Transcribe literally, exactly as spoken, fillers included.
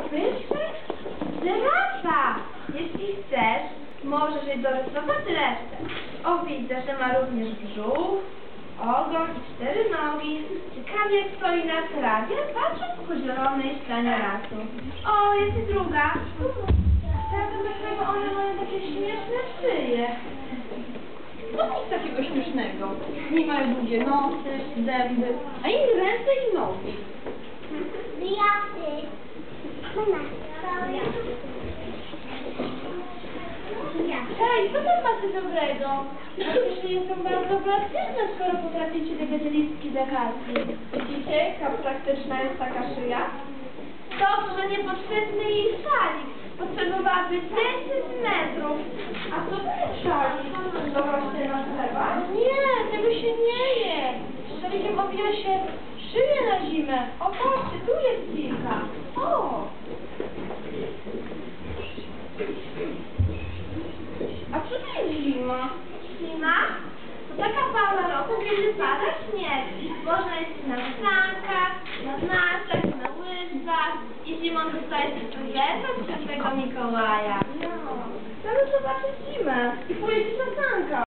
pyszny? Zerata! Jeśli chcesz, możesz jej dorysować resztę. O, widzę, że ma również brzuch, ogon i cztery nogi. Ciekawie jak stoi na trawie, patrząc ku zielonej ścianie lasu. O, jest i druga. Prawda, dlaczego one mają takie śmieszne szyje? Co nic takiego śmiesznego? Nie mają długie nosy, zęby, a inni ręce i nogi. Wiaty. Hej, co tam macie dobrego? Przecież nie jestem bardzo praktyczne, skoro potraficie te listki z akacji. Widzicie, jaka praktyczna jest taka szyja? Dobrze, niepotrzebny jej szalik. Potrzebowałaby dziesięć metrów. A co to jest szalik? To właśnie na chleba? Nie, tego się nie je. Szalikiem owija się szyję na zimę. O, patrzcie, tu jest kilka. O! A co to jest zima? Zima? To taka pora roku, kiedy pada śnieg. Można jeździć na sankach, na nartach, na łyżwach i zimą dostaje się prezent od świętego Mikołaja. No, chcemy zobaczyć zimę i pojeździć na sankach.